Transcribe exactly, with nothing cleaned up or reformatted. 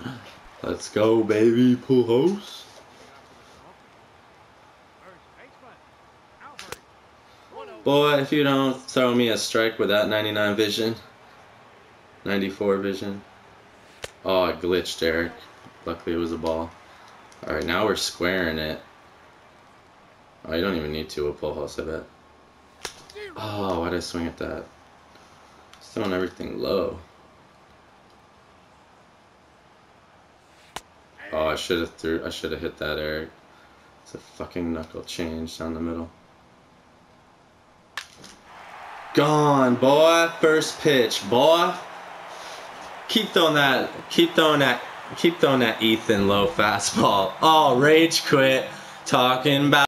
Let's go, baby, Puljos. Boy, if you don't throw me a strike with that ninety-nine vision, ninety-four vision. Oh, I glitched, Eric. Luckily, it was a ball. All right, now we're squaring it. Oh, you don't even need to with Puljos, I bet. Oh, why did I swing at that? Just throwing everything low. Oh, I should have threw. I should have hit that, Eric. It's a fucking knuckle change down the middle. Gone, boy. First pitch, boy. Keep throwing that. Keep throwing that. Keep throwing that Ethan low fastball. Oh, rage quit. Talking about.